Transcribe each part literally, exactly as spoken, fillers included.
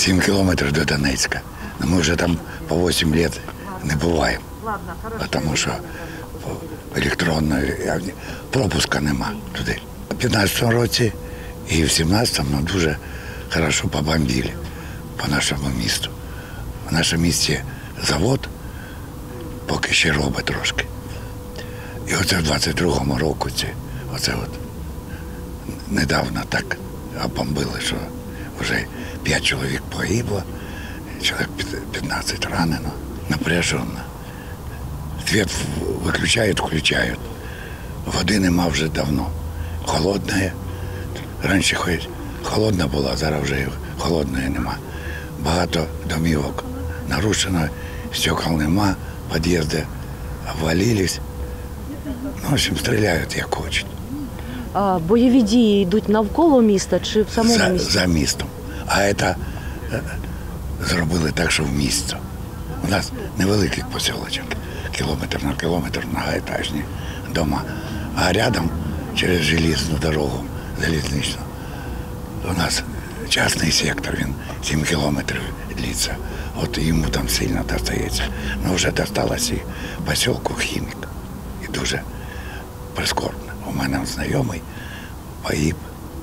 сім кілометрів до Донецька. Ми вже там по вісім років не буваємо, тому що електронної пропуска нема туди. У п'ятнадцятому році і в сімнадцятому нам дуже хорошо побомбили по нашому місту. В нашому місті завод поки ще робить трошки. І оце в двадцять другому році, оце от недавно так обомбили, що вже п'ять чоловік погибло, чоловік п'ятнадцять ранено, напряженно. Світ виключають, включають. Води нема вже давно. Холодна. Раніше хоч холодна була, зараз вже холодної нема. Багато домівок нарушено, стекол нема, під'їзди обвалились. Ну, в общем, стріляють як хочуть. А бойові дії йдуть навколо міста чи в самому за, місті? За містом. А це е, зробили так, що в місто. У нас невеликий посілочок, кілометр на кілометр, многоетажні дома. А рядом через железну дорогу, залізничну, у нас частний сектор, він сім кілометрів длиться. От йому там сильно достається. Ну вже досталося і посілку Хімік. І дуже прискорбно. У мене знайомий погиб.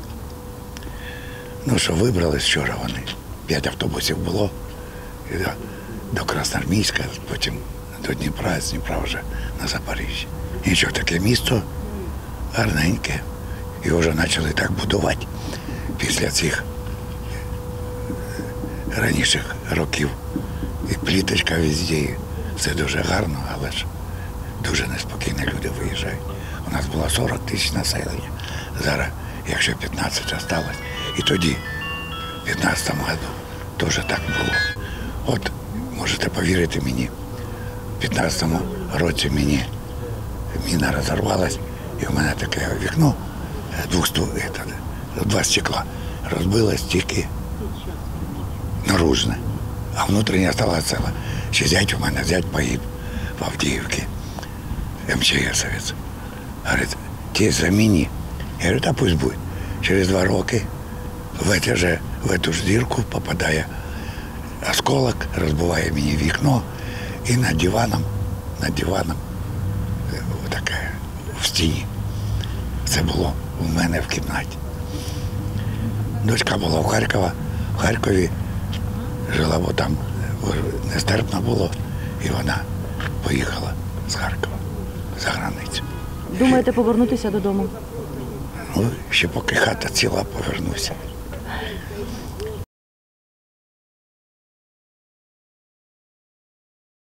Ну що, вибрались вчора вони. П'ять автобусів було. І до, до Красноармійська, потім до Дніпра, з Дніпра вже на Запоріжжя. І що, таке місто гарненьке. Його вже почали так будувати після цих раніших років. І пліточка везде, все дуже гарно, але ж дуже неспокійно люди виїжджають. У нас було сорок тисяч населення. Зараз, якщо п'ятнадцять залишилось, і тоді, в п'ятнадцятому році, теж так було. От, можете повірити мені, в п'ятнадцятому році мені міна розірвалась, і в мене таке вікно, двох сту, два стекла, розбилось тільки наружне, а внутрішнє стало ціле. Ще зять у мене, зять погиб в Авдіївці, МЧСовець. Говорить, те замени. Я говорю, да пусть будет. Через два роки в, эти же, в эту ж дірку попадає осколок, розбиває мені вікно і над диваном, над диваном, таке, в стіні. Це було у мене в кімнаті. Дочка була в Харкова, в Харкові жила, бо там нестерпно було, і вона поїхала з Харкова за границю. Думаєте повернутися додому? Ну, ще поки хата ціла, повернуся.